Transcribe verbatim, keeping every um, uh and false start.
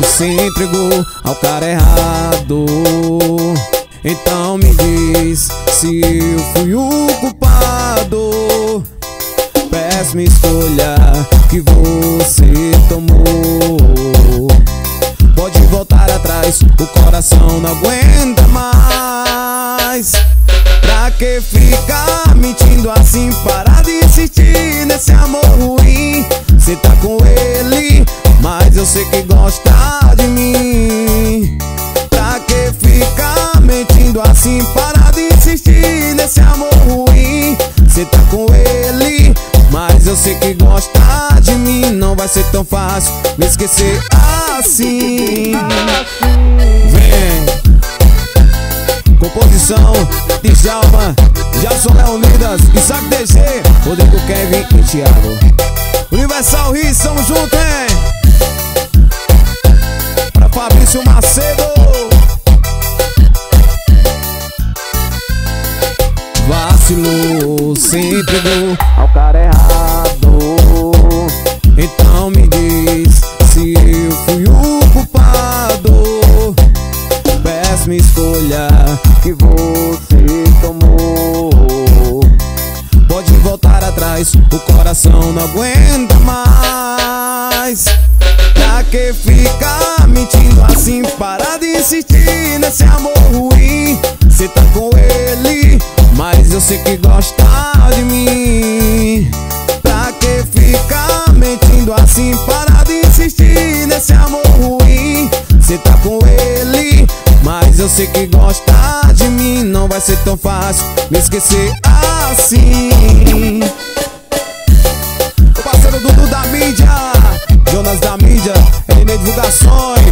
se entregou ao cara errado. Então me diz se eu fui o culpado. Péssima escolha que você tomou. Pode voltar atrás, o coração não aguenta mais. Pra que ficar mentindo assim? Para de insistir nesse amor ruim. Cê tá com ele, mas eu sei que gosta de mim. Pra que ficar mentindo assim? Para de insistir nesse amor ruim. Cê tá com ele, mas eu sei que gosta de mim. Não vai ser tão fácil me esquecer assim. Vem. Composição Djalma, Jason Leonidas, Isaac D G, Rodrigo Kevin e Thiago. Universal Hits, tamo junto, hein? Pra Fabrício Macedo. Vacilou, se entregou ao cara errado. Então me diz se eu fui o culpado. Péssima escolha que você tomou. Pode voltar atrás, o coração não aguenta mais. Pra que ficar mentindo assim? Para de insistir nesse amor ruim. Cê tá com ele, mas eu sei que gosta de mim. Pra que ficar mentindo assim? Para de insistir nesse amor ruim. Cê tá com ele, mas eu sei que gosta de mim. Não vai ser tão fácil me esquecer assim. O parceiro Dudu da mídia, Jonas da mídia, L M Divulgações.